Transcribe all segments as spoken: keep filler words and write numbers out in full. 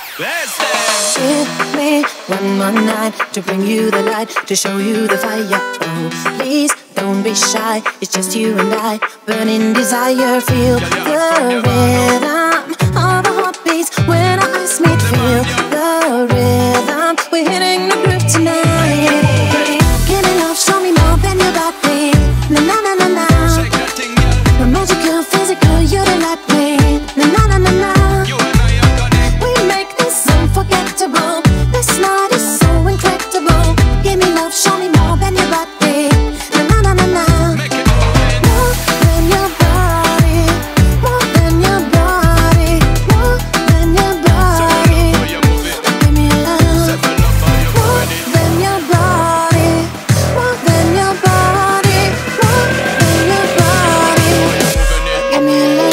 Give me one more night to bring you the light, to show you the fire. Oh, please don't be shy. It's just you and I, burning desire. Feel the rhythm of the heartbeats when our eyes meet. Feel the rhythm, we're hitting the groove tonight. Give me love, show me more than your body. Na na na na na. We're magical, physical, you delight me. Na na na na na. We make this unforgettable. This night is so incredible. Give me love, show me more than your body. Na na na na na. More than your body, more than your body, more than your body. Give me love, more than your body, more than your body, more than your body. Give me love.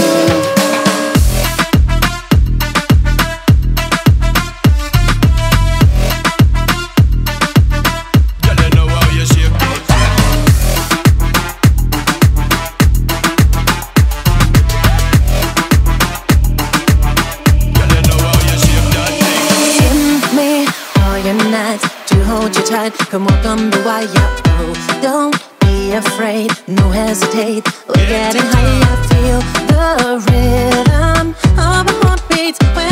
To hold you tight, come walk on the wire. Oh, don't be afraid, no hesitate. We're getting higher, feel the rhythm of our heartbeats.